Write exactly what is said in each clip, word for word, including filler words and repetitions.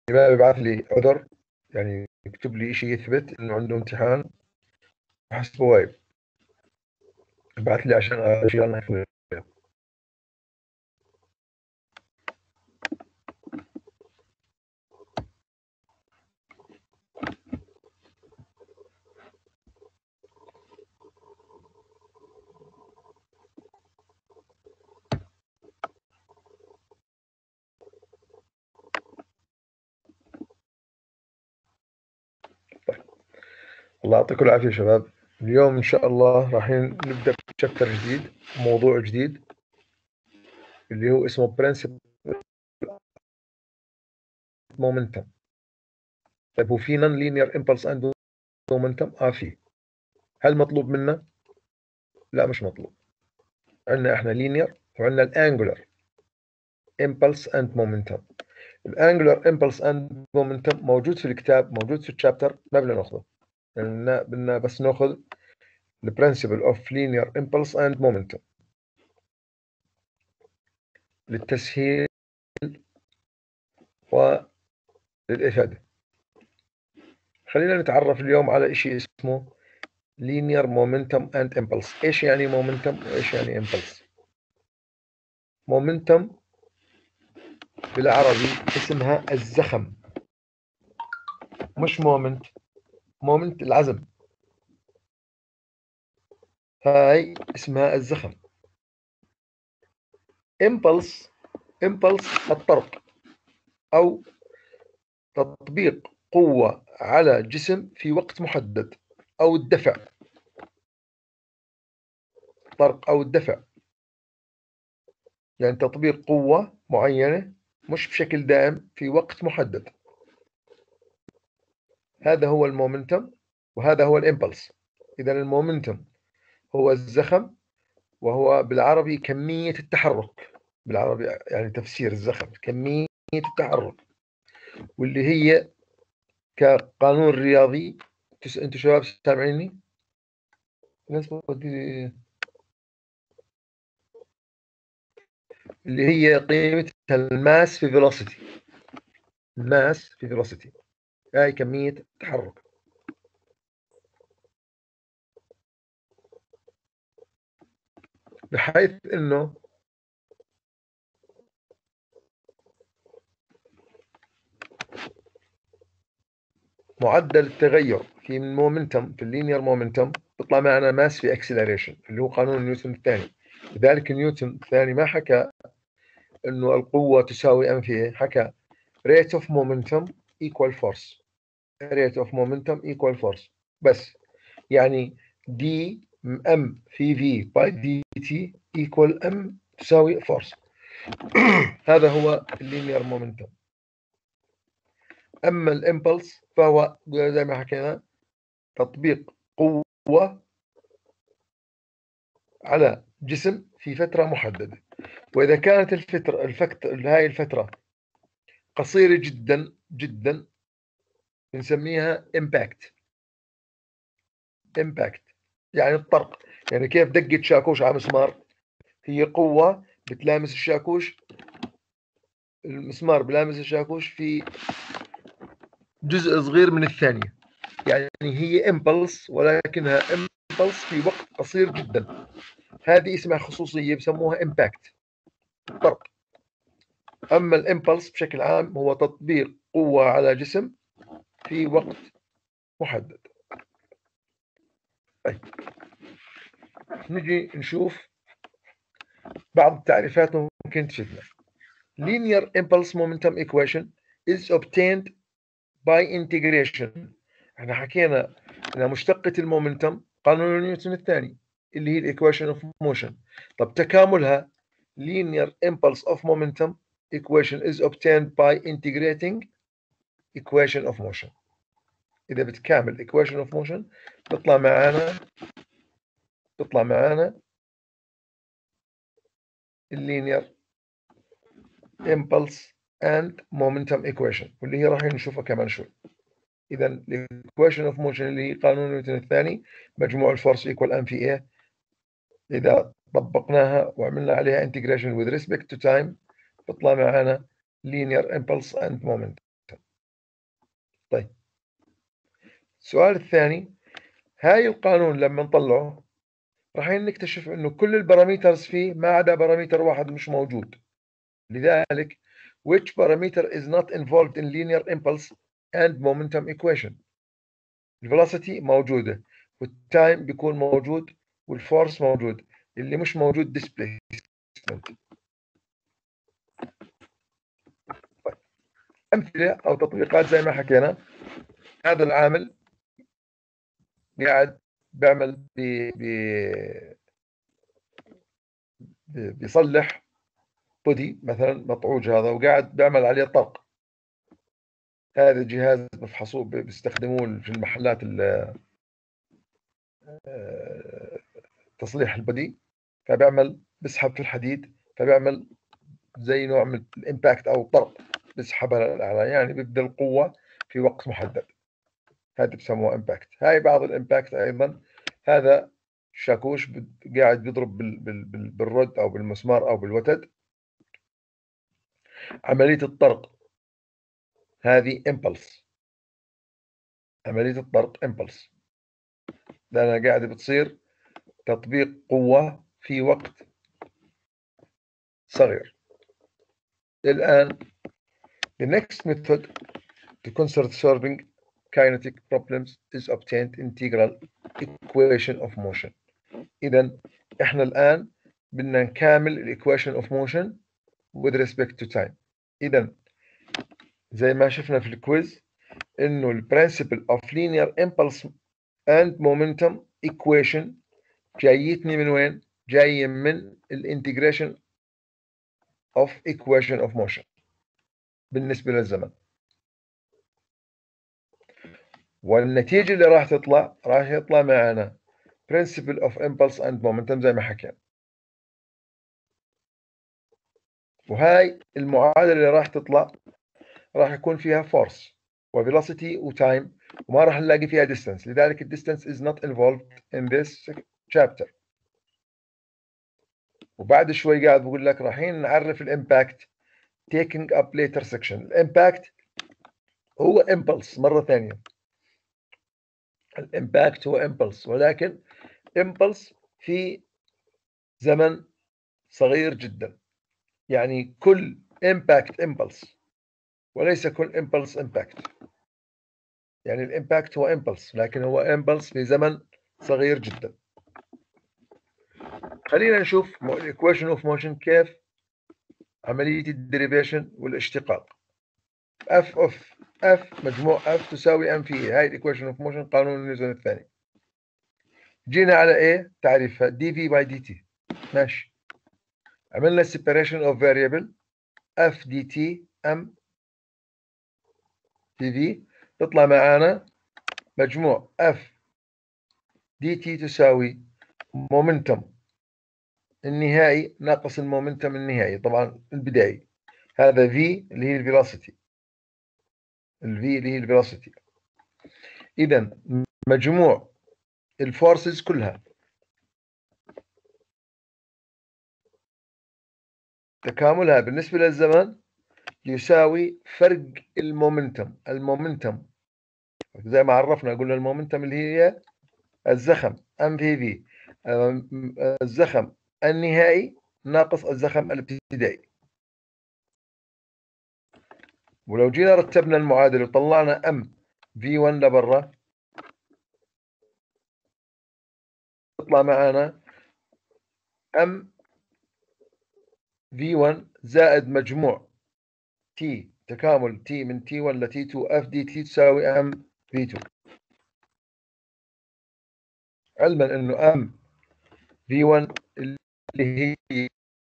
ما يبعث لي عذر، يعني يكتب لي شيء يثبت انه عنده امتحان حسبه وايب، يبعث لي عشان اشيل عنه شوية. طيب، الله يعطيكم العافية شباب. اليوم إن شاء الله راح نبدأ بشابتر جديد، موضوع جديد اللي هو اسمه Principle Momentum. طيب، هو في non linear impulse and momentum؟ اه في. هل مطلوب منا؟ لا مش مطلوب. عندنا احنا linear وعندنا الانجولار impulse and momentum. الانجولار impulse and momentum موجود في الكتاب، موجود في الشابتر، ما بدنا ناخذه، بدنا بدنا بس ناخذ the principle of linear impulse and momentum للتسهيل وللإفادة. خلينا نتعرف اليوم على شيء اسمه linear momentum and impulse. ايش يعني momentum وايش يعني impulse؟ momentum بالعربي اسمها الزخم، مش مومنت. مومنت العزم، هاي اسمها الزخم. impulse impulse الطرق أو تطبيق قوة على جسم في وقت محدد، أو الدفع، طرق أو الدفع، يعني تطبيق قوة معينة مش بشكل دائم في وقت محدد. هذا هو المومنتم وهذا هو الإمبلس. إذا المومنتم هو الزخم، وهو بالعربي كمية التحرك، بالعربي يعني تفسير الزخم كمية التحرك، واللي هي كقانون رياضي. انتوا شباب سامعيني؟ اللي هي قيمة الماس في فيلوسيتي. الماس في فيلوسيتي هاي كمية التحرك. بحيث انه معدل التغير في المومنتم، في اللينير مومنتم، بيطلع معنا ماس في اكسلريشن، اللي هو قانون نيوتن الثاني. لذلك نيوتن الثاني ما حكى انه القوة تساوي ام في ايه، حكى rate of momentum equal force. rate of momentum equal force بس. يعني دي ام في في باي دي تي equal ام تساوي force. هذا هو اللينير مومنتم. اما الامبلس فهو زي ما حكينا تطبيق قوة على جسم في فترة محددة. وإذا كانت الفترة الفترة هاي الفترة قصيرة جدا جدا بنسميها impact. impact يعني الطرق، يعني كيف دقة شاكوش على مسمار، هي قوة بتلامس الشاكوش، المسمار بلامس الشاكوش في جزء صغير من الثانية. يعني هي impulse ولكنها impulse في وقت قصير جدا. هذه اسمها خصوصية بسموها impact، طرق. أما الإمبلس بشكل عام هو تطبيق قوة على جسم في وقت محدد. طيب، نجي نشوف بعض التعريفات ممكن تفيدنا. linear impulse momentum equation is obtained by integration. احنا حكينا ان مشتقة المومنتم قانون نيوتن الثاني اللي هي الايكويشن اوف موشن. طب تكاملها linear impulse of momentum equation is obtained by integrating equation of motion. إذا بتكامل equation of motion بيطلع معانا بيطلع معانا اللينير impulse and momentum equation، واللي هي راح نشوفها كمان شوي. إذا الايكويشن اوف موشن اللي هي قانون نيوتن الثاني، مجموع الفورس ايكوال ام في ايه. إذا طبقناها وعملنا عليها integration with respect to time بيطلع معانا linear impulse and momentum. السؤال الثاني، هاي القانون لما نطلعه راح نكتشف انه كل الباراميترز فيه ما عدا باراميتر واحد مش موجود. لذلك which parameter is not involved in linear impulse and momentum equation؟ الفيلوسيتي موجودة، والتايم بيكون موجود، والفورس موجود، اللي مش موجود displacement. طيب. أمثلة أو تطبيقات زي ما حكينا، هذا العامل قاعد بيعمل بي بي بيصلح بودي مثلا مطعوج هذا وقاعد بيعمل عليه طرق. هذا جهاز بفحصوه بيستخدموه في المحلات تصليح البودي، فبيعمل بسحب في الحديد، فبيعمل زي نوع من الامباكت او طرق، بسحبها للاعلى، يعني بيبذل قوه في وقت محدد. هذا بسموه امباكت. هاي بعض الامباكت ايضا، هذا شاكوش قاعد بيضرب بال بال بال بالرد او بالمسمار او بالوتد، عمليه الطرق هذه امبلس، عمليه الطرق امبلس، لانها قاعده بتصير تطبيق قوه في وقت صغير. الان the next method to conserving kinetic problems is obtained integral equation of motion. إذا إحنا الآن بدنا نكامل الايكويشن of motion with respect to time. إذا زي ما شفنا في الكويز إنه ال principle of linear impulse and momentum equation جايتني من وين؟ جاية من الانتجريشن of equation of motion بالنسبة للزمن. والنتيجة اللي راح تطلع راح يطلع معنا principle of impulse and momentum زي ما حكينا. وهاي المعادلة اللي راح تطلع راح يكون فيها force و velocity و time، وما راح نلاقي فيها distance. لذلك ال distance is not involved in this chapter. وبعد شوي قاعد بقول لك رايحين نعرف الامباكت taking up later section. الامباكت هو impulse مرة ثانية، الامباكت هو impulse، ولكن impulse في زمن صغير جدا. يعني كل impact impulse وليس كل impulse impact. يعني الامباكت هو impulse لكن هو impulse في زمن صغير جدا. خلينا نشوف الايكويشن اوف موشن كيف عملية الديريفيشن والاشتقاق. اف اوف اف مجموع اف تساوي ام في اي. هاي الايكويشن اوف موشن قانون نيوتن الثاني. جينا على ايه تعريفها دي في باي دي تي. ماشي. عملنا separation of variable اف دي تي ام دي في، تطلع معانا مجموع اف دي تي تساوي مومنتم النهائي ناقص المومنتم النهائي، طبعا البدائي. هذا في اللي هي الفيلوسيتي، الفي اللي هي الفيلوسيتي. اذا مجموع الفورسز كلها تكاملها بالنسبة للزمن يساوي فرق المومنتم. المومنتم زي ما عرفنا قلنا المومنتم اللي هي الزخم ام في في، الزخم النهائي ناقص الزخم الابتدائي. ولو جينا رتبنا المعادلة وطلعنا ام في واحد لبرا، يطلع معانا ام في واحد زائد مجموع تي تكامل تي من تي واحد ل تي اثنين اف دي تي تساوي ام في اثنين. علما انه ام في واحد اللي هي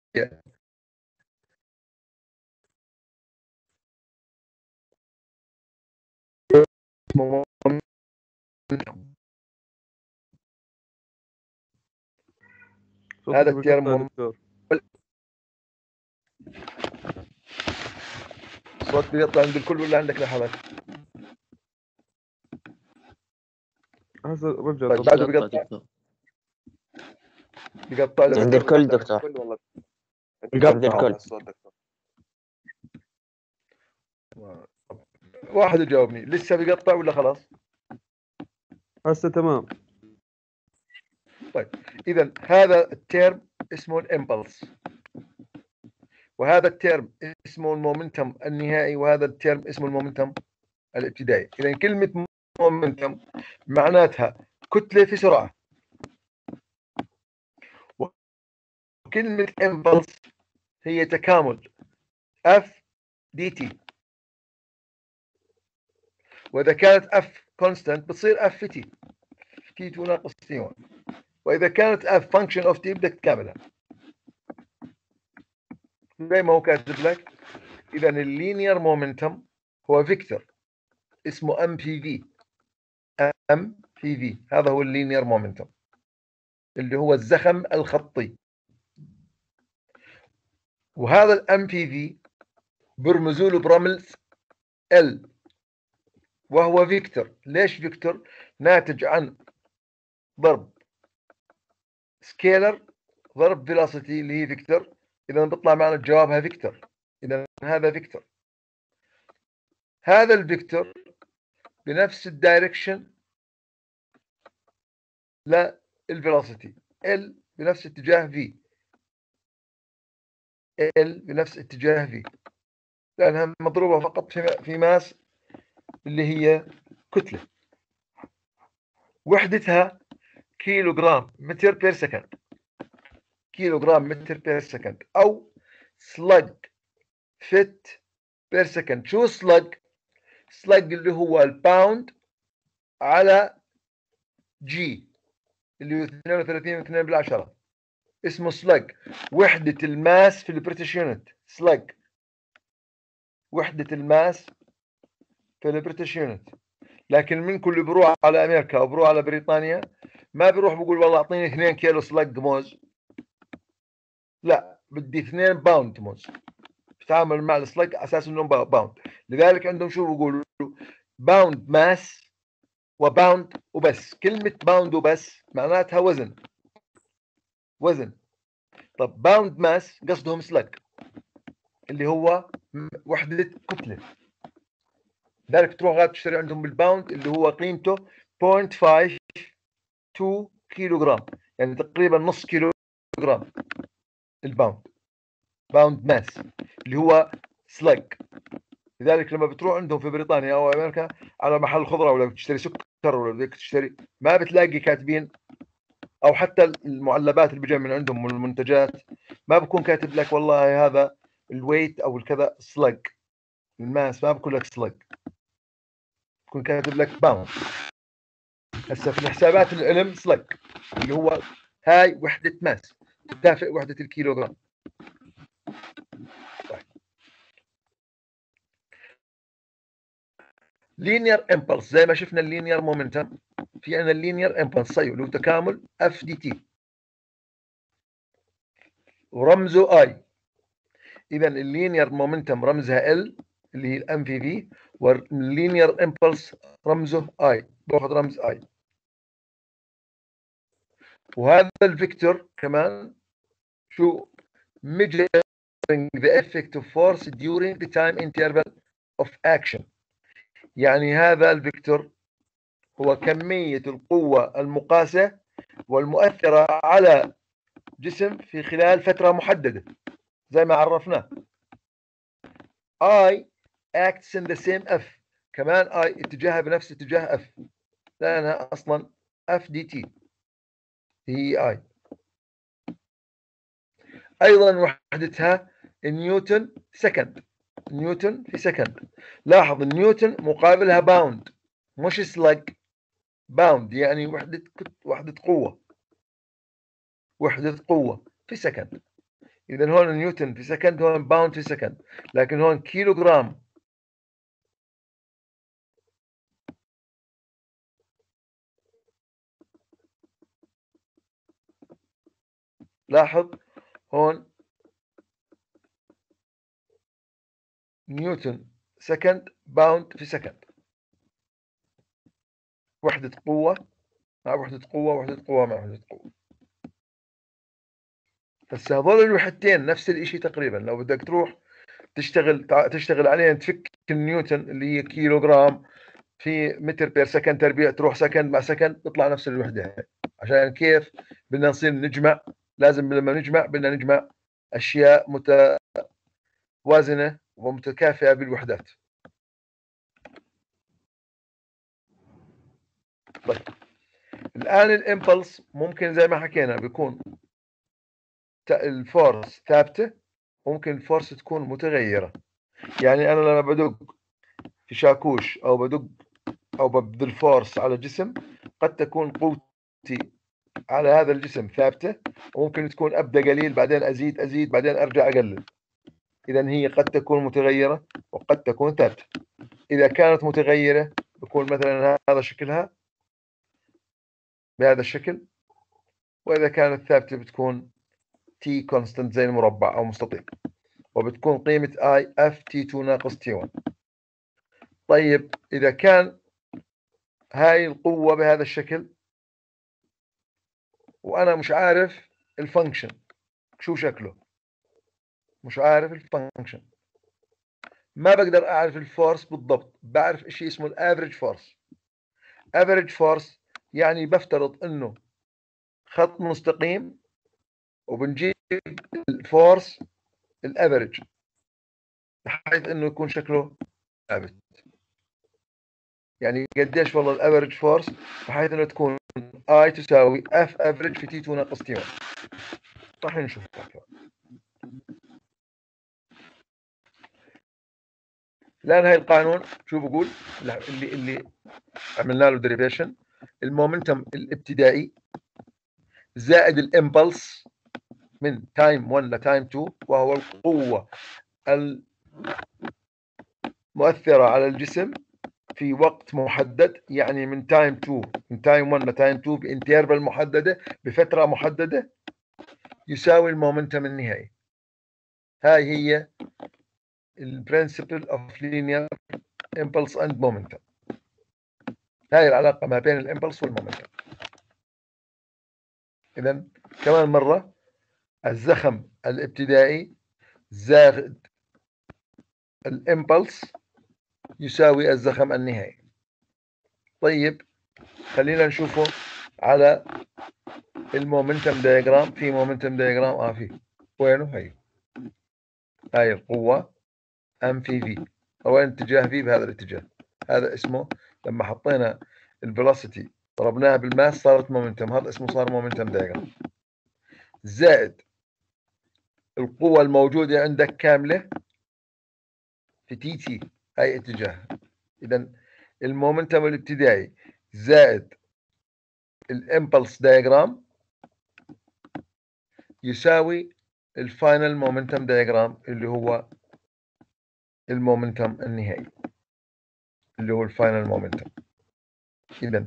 هذا التيار مهم. الصوت بيطلع عند الكل ولا عندك لحظات؟ رجع. طيب بعده بيقطع بيقطع عند الكل دكتور، عند الكل. واحد يجاوبني لسه بيقطع ولا خلاص؟ هسه تمام. طيب إذا هذا الترم اسمه الإمبلس، وهذا الترم اسمه المومنتم النهائي، وهذا الترم اسمه المومنتم الابتدائي. إذا كلمة مومنتم معناتها كتلة في سرعة، وكلمة إمبلس هي تكامل اف دي تي، وإذا كانت اف كونستانت بتصير اف في تي، تي تو ناقص تي واحد، وإذا كانت اف فانكشن اوف تي بدك تكاملها زي ما هو كاتب لك. إذا اللينير مومنتم هو فيكتور اسمه ام بي في، ام بي في هذا هو اللينير مومنتم اللي هو الزخم الخطي. وهذا الام بي في برمزوا له برمز ال، وهو فيكتور. ليش فيكتور؟ ناتج عن ضرب سكيلر ضرب فيلوسيتي اللي هي فيكتور. اذا بيطلع معنا جوابها فيكتور. اذا هذا فيكتور، هذا الفيكتور بنفس الدايركشن للفيلوسيتي، ال بنفس اتجاه في، ال بنفس اتجاه في، لانها مضروبه فقط في ماس اللي هي كتله. وحدتها كيلو جرام متر بير سكند، كيلو جرام متر بير سكند، او سلج فيت بير سكند. شو سلج؟ سلج اللي هو الباوند على جي اللي هو اثنين وثلاثين واثنين بالعشرة، اسمه سلج. وحدة الماس في البريتش يونت سلج، وحدة الماس في البريتش يونت. لكن منكم اللي بروح على امريكا او بروح على بريطانيا ما بيروح بقول والله اعطيني اثنين كيلو سلج موز، لا بدي اثنين باوند موز. بتعامل مع السلج على اساس انهم باوند. لذلك عندهم شو بيقولوا؟ باوند ماس وباوند وبس. كلمة باوند وبس معناتها وزن، وزن. طب باوند ماس قصدهم سلج اللي هو وحدة كتلة. لذلك تروح غاد تشتري عندهم بالباوند اللي هو قيمته صفر فاصلة خمسة اثنين كيلو جرام، يعني تقريبا نص كيلو جرام الباوند، باوند ماس اللي هو سلج. لذلك لما بتروح عندهم في بريطانيا او امريكا على محل خضره ولا بتشتري سكر ولا بدك تشتري، ما بتلاقي كاتبين، او حتى المعلبات اللي بيجي من عندهم من المنتجات ما بكون كاتب لك والله هذا الويت او الكذا سلج الماس، ما بكون لك سلج، بكون كاتب لك باوند. هسه في الحسابات العلم سلج اللي هو هاي وحده ماس تكافئ وحده الكيلوغرام. طيب لينير امبلس زي ما شفنا اللينير مومنتم، في عندنا اللينير امبلس صيو اللي هو تكامل اف دي تي ورمزه اي. اذا اللينير مومنتم رمزها ال اللي هي الام في في، واللينير امبلس رمزه اي، باخذ رمز اي. وهذا الفيكتور كمان شو؟ measuring the effect of force during the time interval of action. يعني هذا الفيكتور هو كمية القوة المقاسة والمؤثرة على جسم في خلال فترة محددة زي ما عرفناه. I acts in the same F، كمان I اتجاهها بنفس اتجاه F لأنها أصلا F دي تي هي I. أيضا وحدتها نيوتن سكند، نيوتن في سكند. لاحظ النيوتن مقابلها باوند مش سلج، باوند يعني وحدة وحدة قوة، وحدة قوة في سكند. إذا هون نيوتن في سكند، هون باوند في سكند، لكن هون كيلو جرام. لاحظ هون نيوتن سكند، باوند في سكند، وحدة قوة مع وحدة قوة، وحدة قوة مع وحدة قوة. بس هذول الوحدتين نفس الاشي تقريبا. لو بدك تروح تشتغل تشتغل عليهم تفك النيوتن اللي هي كيلو جرام في متر بير سكند تربيع، تروح سكند مع سكند تطلع نفس الوحده. عشان كيف بدنا نصير نجمع، لازم لما نجمع بدنا نجمع اشياء متوازنه ومتكافئه بالوحدات. طيب الان الامبلس ممكن زي ما حكينا بيكون الفورس ثابته، ممكن الفورس تكون متغيره. يعني انا لما بدق في شاكوش او بدق او ببذل فورس على جسم، قد تكون قوتي على هذا الجسم ثابته، وممكن تكون ابدا قليل بعدين ازيد ازيد بعدين ارجع اقلل. اذا هي قد تكون متغيره وقد تكون ثابته. اذا كانت متغيره بكون مثلا هذا شكلها بهذا الشكل، واذا كانت ثابته بتكون تي كونستنت زي المربع او مستطيل، وبتكون قيمه اي اف تي اثنين ناقص تي واحد. طيب اذا كان هاي القوه بهذا الشكل وانا مش عارف الفانكشن شو شكله، مش عارف الفانكشن، ما بقدر اعرف الفورس بالضبط، بعرف شيء اسمه الافريج فورس. افريج فورس يعني بفترض انه خط مستقيم وبنجيب الفورس الافريج بحيث انه يكون شكله ثابت. يعني قديش والله الافريج فورس بحيث انه تكون اي تساوي اف افريج في تي اثنين ناقص تي واحد. راح نشوف الان هاي القانون شو بقول اللي اللي عملنا له ديريفيشن. المومنتم الابتدائي زائد الامبلس من تايم واحد لتايم اثنين، وهو القوة المؤثرة على الجسم في وقت محدد، يعني من تايم اثنين من تايم واحد لتايم اثنين بانترفال محددة بفترة محددة، يساوي المومنتم النهائي. هاي هي البرنسبل اوف لينير امبلس اند مومنتم. هاي العلاقة ما بين الامبلس والمومنتم. إذا كمان مرة، الزخم الابتدائي زائد الامبلس يساوي الزخم النهائي. طيب خلينا نشوفه على المومنتم دايجرام. في مومنتم دايجرام اه في وينه؟ هي هاي القوة ام في في، او اتجاه في بهذا الاتجاه. هذا اسمه لما حطينا الفيلوسيتي ضربناها بالماس صارت مومنتم، هذا اسمه صار مومنتم دايجرام. زائد القوة الموجودة عندك كاملة في تي تي هاي اتجاه. اذا المومنتم الابتدائي زائد الامبلس دايجرام يساوي الفاينل مومنتم دايجرام اللي هو المومنتم النهائي اللي هو الفاينل مومنتم. اذا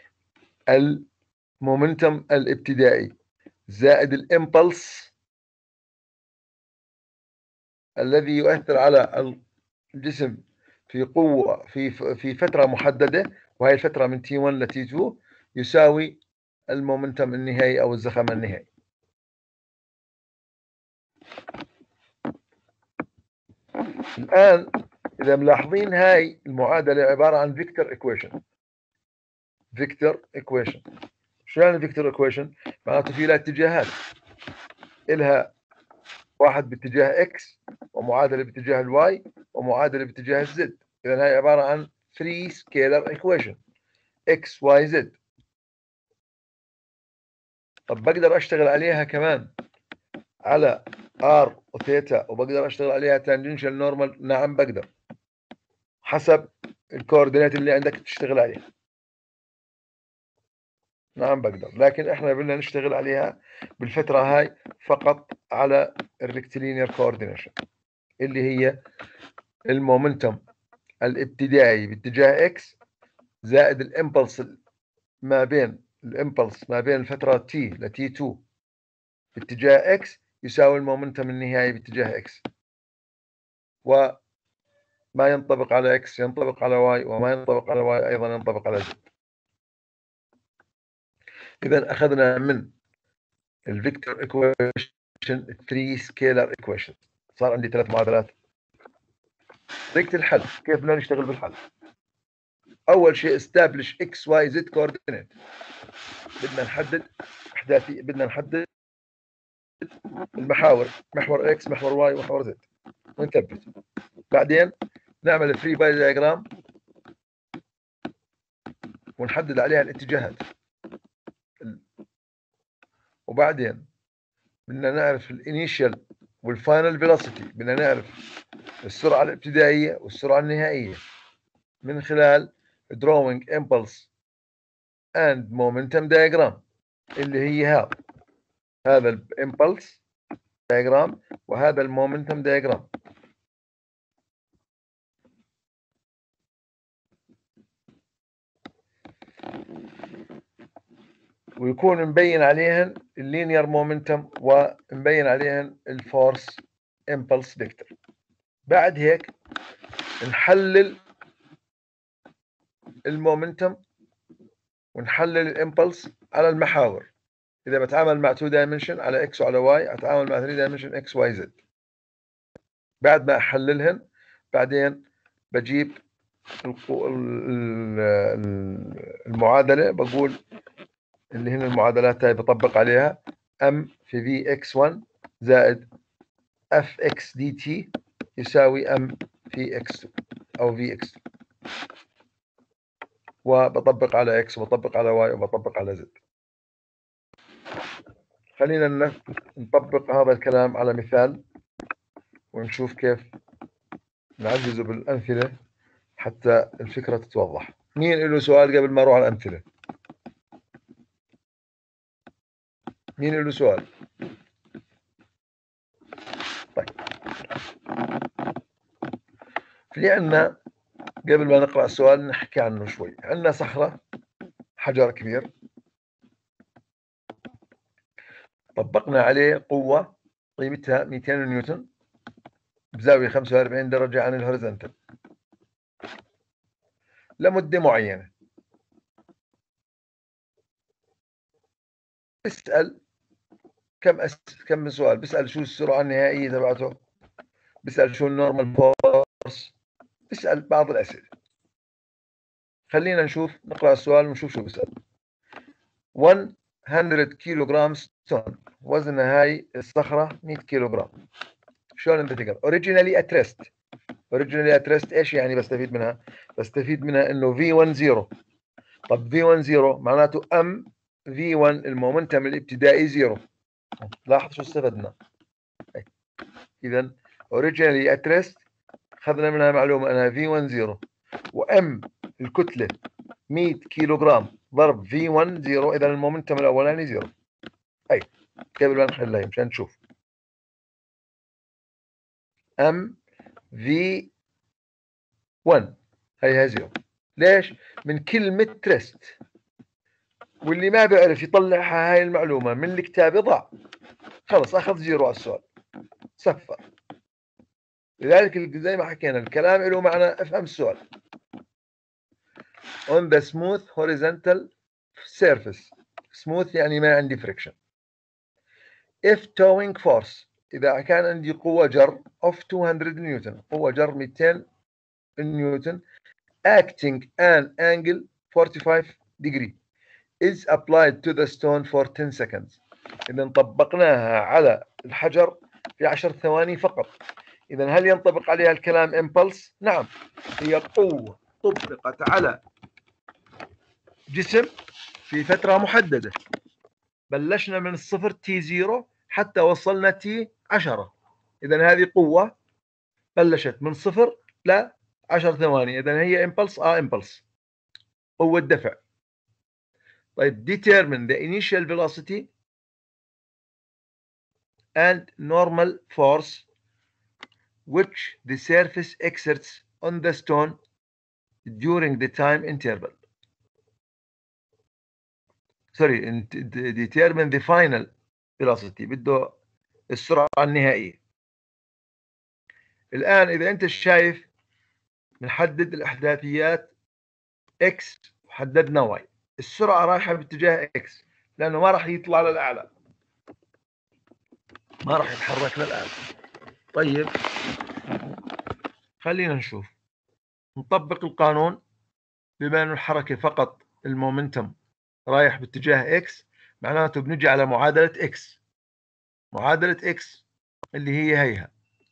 المومنتم الابتدائي زائد الامبلس الذي يؤثر على الجسم في قوة في في فترة محددة، وهي الفترة من تي واحد لتي اثنين، يساوي المومنتم النهائي أو الزخم النهائي. الآن إذا ملاحظين هاي المعادلة عبارة عن فيكتور إيكويشن. فيكتور إيكويشن شو يعني فيكتور إيكويشن؟ معناته في لها اتجاهات، إلها واحد باتجاه إكس، ومعادلة باتجاه الواي، ومعادلة باتجاه الزد. إذا هاي عبارة عن ثري سكيلر إيكويشن إكس واي زد. طب بقدر أشتغل عليها كمان على ار وثيتا، وبقدر اشتغل عليها تانجنشال نورمال. نعم بقدر، حسب الكوردينات اللي عندك تشتغل عليها. نعم بقدر، لكن احنا بدنا نشتغل عليها بالفترة هاي فقط على الريكتيلينير كوردينيشن اللي هي المومنتم الابتدائي باتجاه اكس زائد الامبلس ما بين الامبلس ما بين الفترة تي لتي اثنين باتجاه اكس يساوي المومنتم النهائي باتجاه اكس. و ما ينطبق على اكس ينطبق على واي، وما ينطبق على واي ايضا ينطبق على زد. اذا اخذنا من الفيكتور ايكويشن ثري سكيلر ايكويشن. صار عندي ثلاث معادلات. طريقة الحل كيف بدنا نشتغل بالحل؟ اول شيء establish x y z coordinate. بدنا نحدد احداثي، بدنا نحدد المحاور، محور اكس، محور واي، ومحور زد، ونثبت. بعدين نعمل فري باي دايجرام ونحدد عليها الاتجاهات. وبعدين بدنا نعرف الانيشال والفاينل فيلوسيتي، بدنا نعرف السرعه الابتدائيه والسرعه النهائيه من خلال drawing impulse and momentum diagram اللي هي هذا هذا الامبلس diagram وهذا المومنتم diagram. ويكون مبين عليهن اللينير مومنتم ومبين عليهن الفورس امبلس فيكتور. بعد هيك نحلل المومنتم ونحلل الامبلس على المحاور. اذا بتعامل مع تو دايمنشن على اكس وعلى واي، اتعامل مع ثري دايمنشن اكس واي زد. بعد ما احللهن بعدين بجيب المعادله، بقول اللي هنا المعادلات هاي بطبق عليها ام في في اكس واحد زائد اف اكس دي تي يساوي ام في اكس اثنين او في اكس اثنين، وبطبق على اكس وبطبق على واي وبطبق على زد. خلينا نطبق هذا الكلام على مثال ونشوف كيف نعززه بالامثله حتى الفكره تتوضح. مين له سؤال قبل ما اروح على الامثله؟ مين له سؤال؟ طيب، في عندنا قبل ما نقرأ السؤال نحكي عنه شوي. عندنا صخرة، حجر كبير، طبقنا عليه قوة قيمتها مئتين نيوتن بزاوية خمسة وأربعين درجة عن الهوريزونتال لمدة معينة. بسأل كم أس... كم سؤال، بسأل شو السرعة النهائية تبعته، بسأل شو النورمال فورس، بسأل بعض الأسئلة. خلينا نشوف، نقرأ السؤال ونشوف شو بسأل. مئة كيلوغرام ستون، وزن هاي الصخرة مئة كيلوغرام. شلون انت تقرا؟ اوريجينالي اتريست. اوريجينالي اتريست ايش يعني بستفيد منها؟ بستفيد منها انه في واحد صفر. طب في واحد صفر معناته ام في واحد المومنتم الابتدائي صفر. لاحظ شو استفدنا. اذا اوريجينالي اتريست اخذنا منها معلومه انها في واحد صفر، وام الكتله مئة كيلوغرام ضرب في واحد صفر، اذا المومنتم الاولاني صفر. اي قبل ما نحلها مشان نشوف. ام في واحد هي هي زيرو. ليش؟ من كلمة تريست، واللي ما بيعرف يطلعها هاي المعلومة من الكتاب ضاع، خلص أخذ زيرو على السؤال، صفر. لذلك زي ما حكينا الكلام له معنى، افهم السؤال. on the smooth horizontal surface. smooth يعني ما عندي friction. if towing force، إذا كان عندي قوة جر of مئتين نيوتن، قوة جر مئتين نيوتن acting an angle forty-five degree is applied to the stone for ten seconds. إذا طبقناها على الحجر في عشر ثواني فقط. إذا هل ينطبق عليها الكلام impulse؟ نعم، هي قوة طبقت على جسم في فترة محددة. بلشنا من الصفر تي زيرو حتى وصلنا تي عشرة. إذا هذه قوة بلشت من صفر ل عشر ثواني. إذا هي impulse. آه impulse، قوة دفع. طيب determine the initial velocity and normal force which the surface exerts on the stone during the time interval. sorry, determine the final velocity، بده السرعة النهائية. الآن إذا أنت شايف بنحدد الأحداثيات x وحددنا y، السرعة رايحة باتجاه x لأنه ما راح يطلع للأعلى، ما راح يتحرك للأعلى. طيب خلينا نشوف، نطبق القانون بما انه الحركة فقط المومنتم رايح باتجاه اكس، معناته بنجي على معادلة اكس. معادلة اكس اللي هي هيها،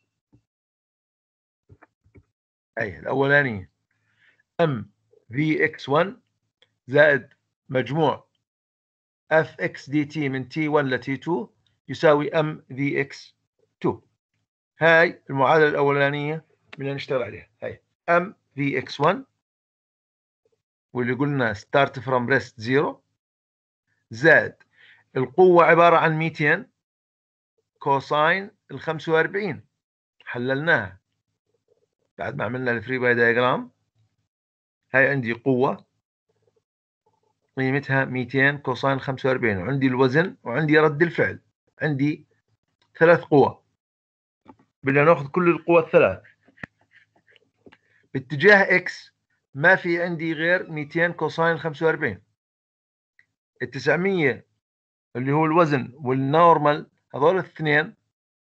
هي الاولانية ام في اكس واحد زائد مجموع اف اكس دي تي من تي واحد ل تي اثنين يساوي ام في اكس اثنين. هاي المعادلة الأولانية بدنا نشتغل عليها. هاي ام في اكس واحد واللي قلنا ستارت فروم ريست زيرو زائد القوة عبارة عن مئتين كوساين ال خمسة وأربعين، حللناها بعد ما عملنا الفري باي دايجرام. هاي عندي قوة قيمتها مئتين كوساين خمسة وأربعين، وعندي الوزن وعندي رد الفعل، عندي ثلاث قوى. بدنا ناخذ كل القوى الثلاث باتجاه اكس. ما في عندي غير مئتين كوساين خمسة وأربعين. ال تسعمية اللي هو الوزن والنورمال، هذول الاثنين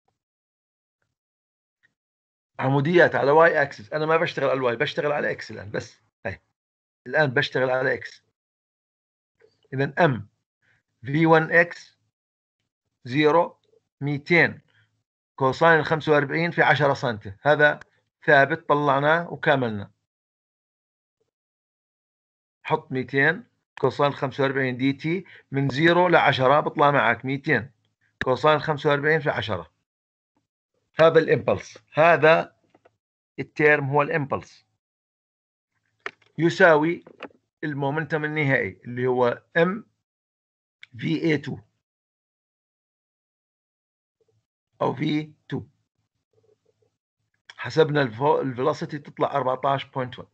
عموديات على واي اكسس. انا ما بشتغل على الواي، بشتغل على اكس الان بس. هاي الان بشتغل على اكس. اذا ام في واحد اكس صفر مئتين كوساين خمسة وأربعين في عشرة سم، هذا ثابت طلعناه وكاملنا. حط مئتين كوساين خمسة وأربعين دي تي من صفر ل عشرة بيطلع معك مئتين كوساين خمسة وأربعين في عشرة. هذا الامبلس، هذا التيرم هو الامبلس، يساوي المومنتم النهائي اللي هو ام في اي اثنين او في اثنين. حسبنا الفيلوسيتي تطلع أربعتاشر فاصلة واحد.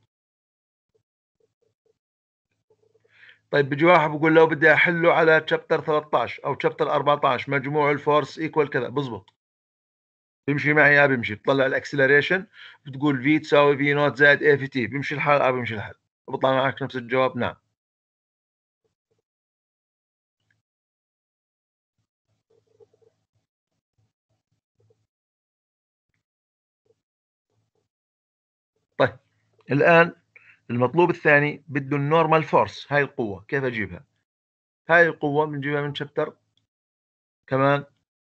طيب بيجي واحد بقول لو بدي احله على تشابتر ثلاثة عشر او تشابتر أربعة عشر، مجموع الفورس ايكوال كذا، بزبط بيمشي معي. يا بيمشي بتطلع الاكسلريشن بتقول في تساوي في نوت زائد اي في تي، بيمشي الحال. اه بيمشي الحال، بطلع معك نفس الجواب. نعم. طيب الان المطلوب الثاني بده النورمال فورس. هاي القوة كيف اجيبها؟ هاي القوة بنجيبها من شابتر كمان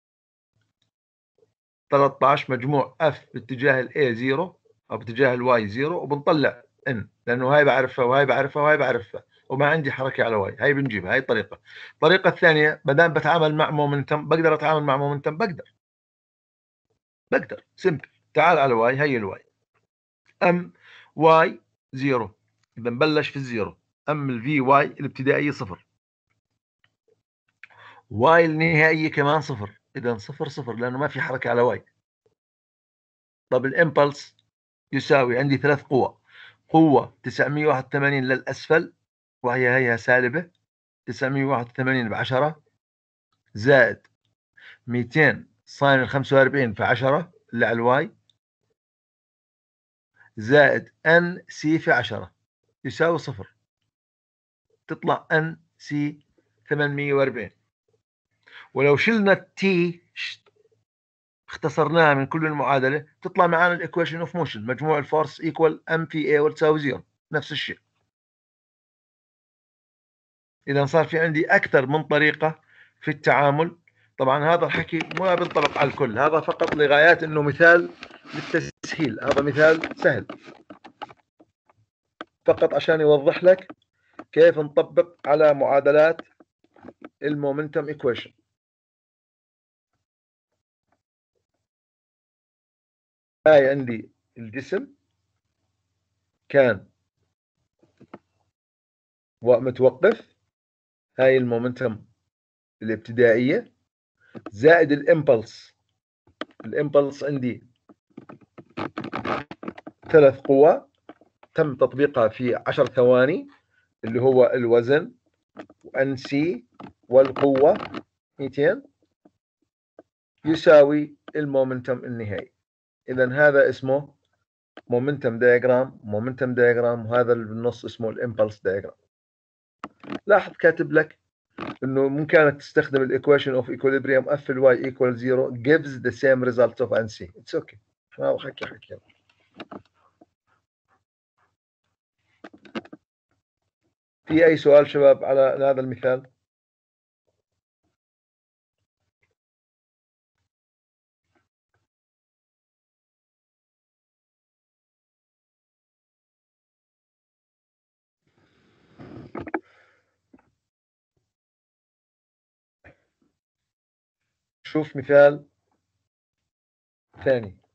ثلاثة عشر، مجموع اف باتجاه الاي صفر او باتجاه الواي صفر، وبنطلع ان لانه هاي بعرفها وهاي بعرفها وهاي بعرفها وما عندي حركة على واي. هاي بنجيبها. هاي الطريقة. الطريقة الثانية ما دام بتعامل مع مومنتم، بقدر اتعامل مع مومنتم، بقدر بقدر سمبل. تعال على واي، هي الواي ام واي صفر، اذا بلش في الزيرو. ام الفي واي الابتدائية صفر، واي النهائية كمان صفر، اذا صفر صفر لانه ما في حركة على واي. طب الامبلس يساوي عندي ثلاث قوى. قوة تسعمية وواحد وثمانين للأسفل وهي هي سالبة تسعمية وواحد وثمانين بعشرة زائد مئتين ساين ال خمسة وأربعين في عشرة اللي على الواي زائد ان سي في عشرة يساوي صفر. تطلع ان سي ثمانمية وأربعين. ولو شلنا التي اختصرناها من كل المعادلة تطلع معنا الايكويشن اوف موشن، مجموع الفورس ايكوال ام في اي وتساوي زيرو، نفس الشيء. إذا صار في عندي أكثر من طريقة في التعامل. طبعا هذا الحكي ما بينطبق على الكل، هذا فقط لغايات أنه مثال للتسهيل. هذا مثال سهل فقط عشان يوضح لك كيف نطبق على معادلات المومنتم إيكويشن. هاي عندي الجسم كان ومتوقف، هاي المومنتم الابتدائية زائد الامبلس. الامبلس عندي ثلاث قوى تم تطبيقها في عشر ثواني، اللي هو الوزن وان سي والقوة مئتين يساوي المومنتم النهائي. إذا هذا اسمه مومنتم دايجرام، مومنتم دايجرام، وهذا اللي بالنص اسمه الامبلس دايجرام. لاحظ كاتب لك انه ممكن تستخدم الايكويشن اوف ايكوليبريم اف الواي ايكوال زيرو gives the same result of ان سي. اتس اوكي. هذا حكي حكي في أي سؤال شباب على هذا المثال؟ شوف مثال ثاني.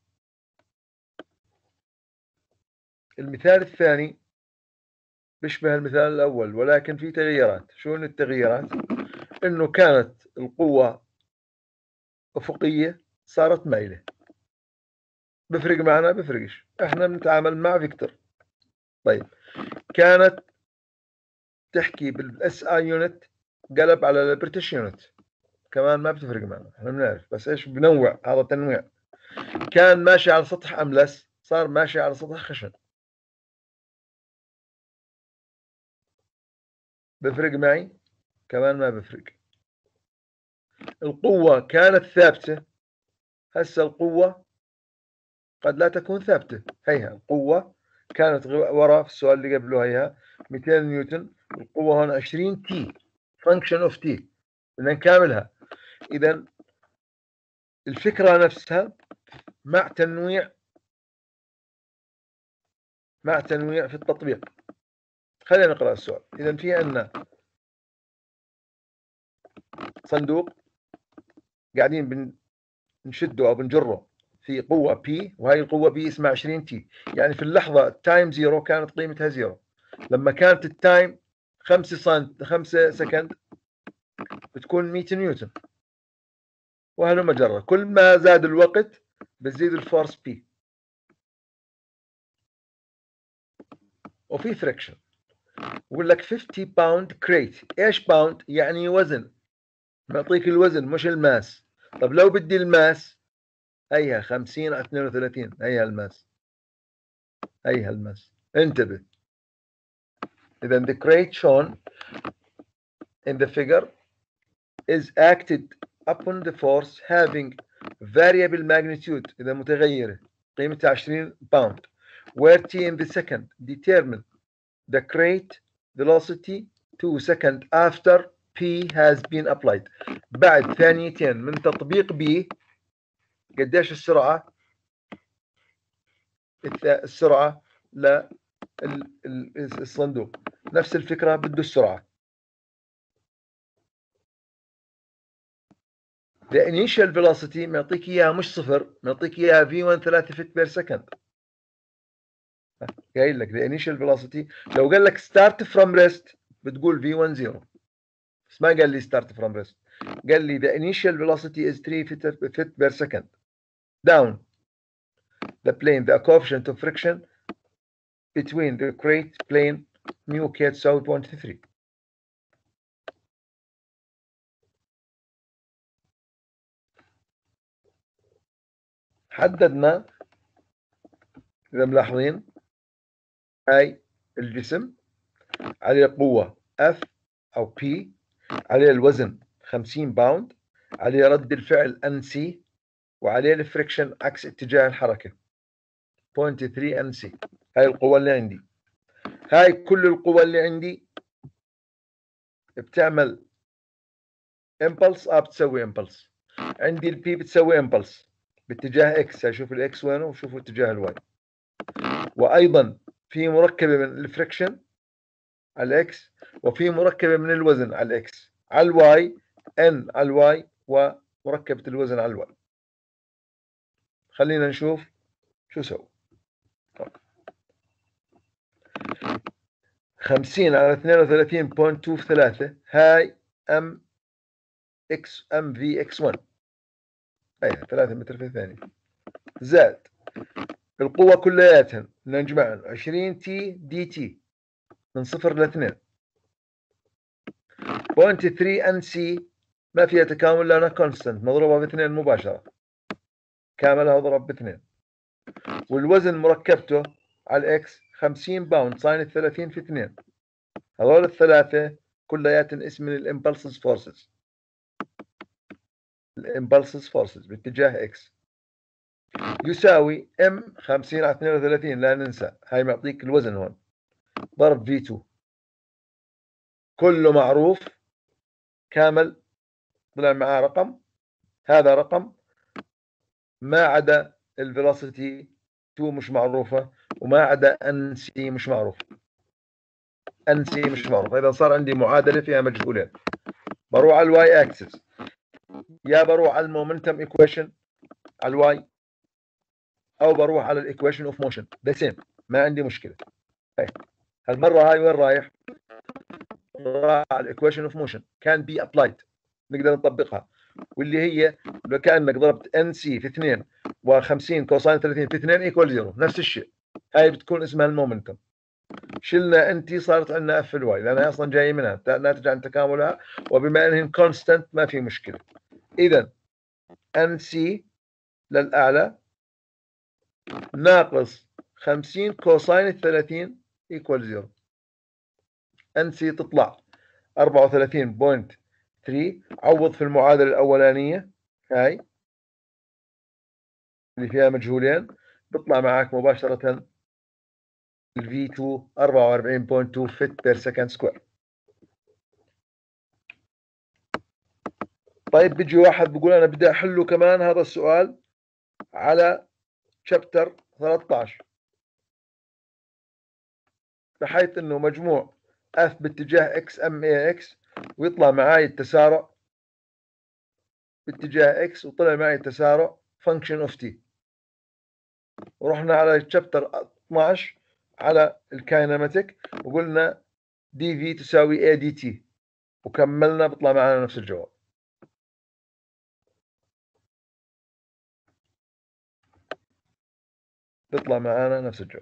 المثال الثاني بيشبه المثال الأول ولكن في تغييرات. شو التغييرات؟ إنه كانت القوة أفقية صارت مايلة. بفرق معنا؟ بفرقش، احنا بنتعامل مع فيكتور. طيب كانت تحكي بالاس اي يونت قلب على البريتش يونت، كمان ما بتفرق معنا، احنا بنعرف بس ايش بنوع، هذا تنويع. كان ماشي على سطح املس صار ماشي على سطح خشن. بفرق معي؟ كمان ما بفرق. القوة كانت ثابتة، هسه القوة قد لا تكون ثابتة. هيها القوة كانت ورا في السؤال اللي قبله هيها مئتين نيوتن، القوة هون عشرين تي، فانكشن اوف تي، بدنا نكاملها. إذا الفكرة نفسها مع تنويع مع تنويع في التطبيق. خلينا نقرأ السؤال. إذا في عندنا صندوق قاعدين بنشده أو بنجره في قوة بي، وهي القوة بي اسمها عشرين تي. يعني في اللحظة التايم زيرو كانت قيمتها زيرو. لما كانت التايم خمسة سنت خمسة سكند بتكون مئة نيوتن، وهلم جرة. كل ما زاد الوقت بتزيد الفورس بي. وفي فريكشن. بقول لك خمسين باوند كريت. ايش باوند؟ يعني وزن، معطيك الوزن مش الماس. طب لو بدي الماس، هيها خمسين على اثنين وثلاثين، هيها الماس، هيها الماس. انتبه. إذا the crate shown in the figure is acted upon the force having variable magnitude، إذا متغيرة قيمتها عشرين باوند، where t in the second determine the crate velocity two seconds after p has been applied. بعد ثانيتين من تطبيق b قديش السرعة؟ السرعة للصندوق. نفس الفكرة، بده السرعة. the initial velocity معطيك إياها مش صفر، معطيك إياها في واحد ثلاثة فت بير سكند. قايل لك the initial velocity. لو قال لك start from rest بتقول في واحد زيرو، بس ما قال لي start from rest. قال لي the initial velocity is three feet per second down the plane. the coefficient of friction between the crate plane mu k تساوي صفر فاصلة ثلاثة. حددنا، إذا ملاحظين، هاي الجسم عليه قوة F أو P، عليه الوزن خمسين باوند، عليه رد الفعل ان سي، وعليه الفريكشن عكس اتجاه الحركة صفر فاصلة ثلاثة ان سي. هاي القوة اللي عندي. هاي كل القوة اللي عندي بتعمل امبلس. اه بتسوي امبلس. عندي البي بتسوي امبلس باتجاه اكس. هشوف الاكس وينه وشوفوا اتجاه الواي. وايضا في مركبة من الفريكشن على الاكس، وفي مركبة من الوزن على الاكس. على الواي ان على الواي، ومركبة الوزن على الواي. خلينا نشوف شو سوي. خمسين على اثنين وثلاثين فاصلة اثنين ثلاثة، هاي ام اكس ام في اكس واحد، هي ثلاثة متر في الثانية، زائد القوة كلياتها نجمعهم عشرين تي دي تي من صفر ل اثنين صفر فاصلة ثلاثة ان سي، ما فيها تكامل لانها كونستنت مضروبة باثنين مباشرة، كاملها اضرب باثنين. والوزن مركبته على الاكس خمسين باوند ساين ثلاثين في اثنين. هذول الثلاثة كلياتهم اسم من الامبلسز فورسز. الامبلسز فورسز باتجاه اكس يساوي ام خمسين على اثنين وثلاثين، لا ننسى هاي معطيك الوزن هون، ضرب في اثنين كله معروف كامل، طلع معاه رقم، هذا رقم ما عدا الفيلوسيتي تو مش معروفة، وما عدا ان سي مش معروف. ان سي مش معروف. اذا صار عندي معادلة فيها مجهولين، بروح على الواي اكسس، يا بروح على المومنتم ايكويشن على الواي، او بروح على الايكويشن اوف موشن، ذا سيم، ما عندي مشكلة. هاي هالمرة هاي وين رايح؟ راح على الايكويشن اوف موشن كان بي ابلايد، نقدر نطبقها، واللي هي لو كانك ضربت ان سي في اثنين وخمسين كوساين ثلاثين في اثنين ايكوال زيرو، نفس الشيء. هاي بتكون اسمها المومنتم. شلنا ان تي صارت عندنا اف الواي لانها اصلا جايه منها ناتج عن تكاملها، وبما انهم كونستنت ما في مشكله. اذا ان سي للاعلى ناقص خمسين كوساين ثلاثين ايكوال زيرو. ان سي تطلع أربعة وثلاثين فاصلة ثلاثة. عوض في المعادله الاولانيه هاي اللي فيها مجهولين، بيطلع معك مباشره ال في اثنين أربعة وأربعين فاصلة اثنين فيت بير سكند سكوير. طيب بيجي واحد بيقول انا بدي احله كمان هذا السؤال على شابتر ثلاثة عشر، بحيث انه مجموع اف باتجاه اكس ام اي اكس، ويطلع معي التسارع باتجاه اكس، وطلع معي التسارع فانكشن اوف تي. ورحنا على شابتر اثناشر على الكايناماتيك، وقلنا دي في تساوي اي دي تي، وكملنا بيطلع معنا نفس الجواب. بيطلع معنا نفس الجواب.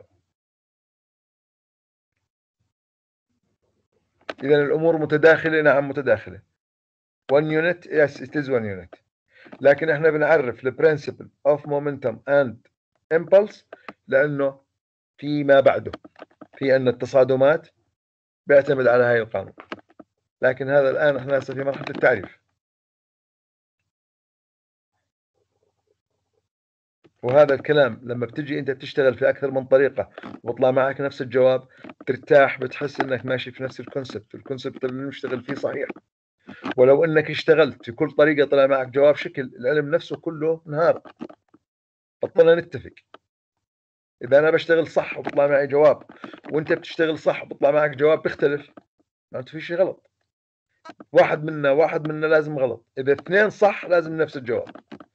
إذا الأمور متداخلة، نعم متداخلة. one unit yes it is one unit، لكن احنا بنعرف ال principle of momentum and impulse لأنه في ما بعده، في أن التصادمات بيعتمد على هاي القانون. لكن هذا الآن احنا هسه في مرحلة التعريف، وهذا الكلام لما بتجي انت بتشتغل في اكثر من طريقه وبطلع معك نفس الجواب ترتاح، بتحس انك ماشي في نفس الكونسبت، الكونسبت اللي بنشتغل فيه صحيح. ولو انك اشتغلت في كل طريقه طلع معك جواب شكل، العلم نفسه كله انهار. بطلنا نتفق. اذا انا بشتغل صح وبطلع معي جواب، وانت بتشتغل صح وبطلع معك جواب بيختلف، معناته في شيء غلط. واحد منا واحد منا لازم غلط، اذا اثنين صح لازم نفس الجواب.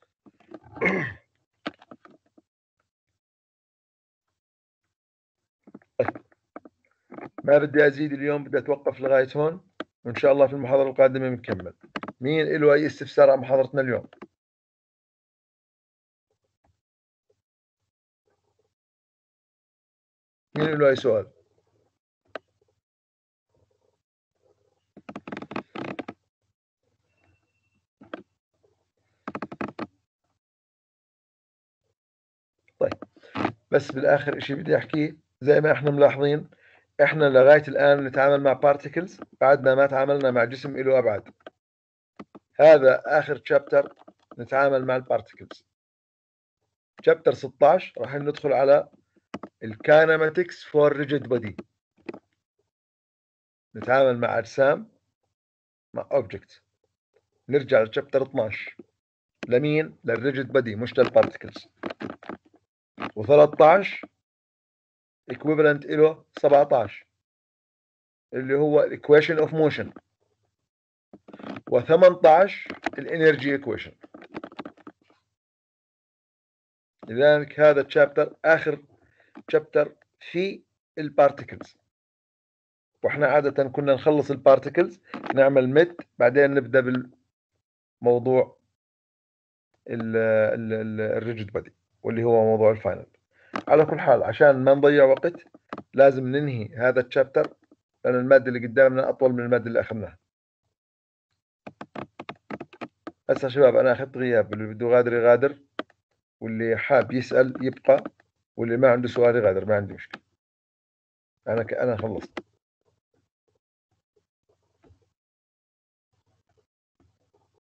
ما بدي أزيد اليوم، بدي أتوقف لغاية هون، وإن شاء الله في المحاضرة القادمة بنكمل. مين له أي استفسار عن محاضرتنا اليوم؟ مين له أي سؤال؟ طيب بس بالآخر إشي بدي أحكيه، زي ما إحنا ملاحظين إحنا لغاية الآن نتعامل مع بارتيكلز، بعدنا ما تعاملنا مع جسم له أبعاد. هذا آخر تشابتر نتعامل مع البارتيكلز. تشابتر ستة عشر راح ندخل على الكايناماتكس فور ريجيد بودي، نتعامل مع أجسام، مع أوبجكت. نرجع لتشابتر اثناشر لمين؟ للريجيد بودي مش للبارتيكلز. و13 equivalent له سبعتاشر اللي هو equation of motion، و18 الانرجي equation. لذلك هذا الشابتر آخر شابتر في البارتيكلز، واحنا عادة كنا نخلص البارتيكلز نعمل ميد، بعدين نبدأ بالموضوع الريجيد بودي واللي هو موضوع الفاينل. على كل حال عشان ما نضيع وقت لازم ننهي هذا الشابتر، لأن المادة اللي قدامنا أطول من المادة اللي أخذناها. هسه شباب أنا أخذت غياب، اللي بده يغادر يغادر، واللي حاب يسأل يبقى، واللي ما عنده سؤال يغادر، ما عندي مشكلة. أنا أنا خلصت.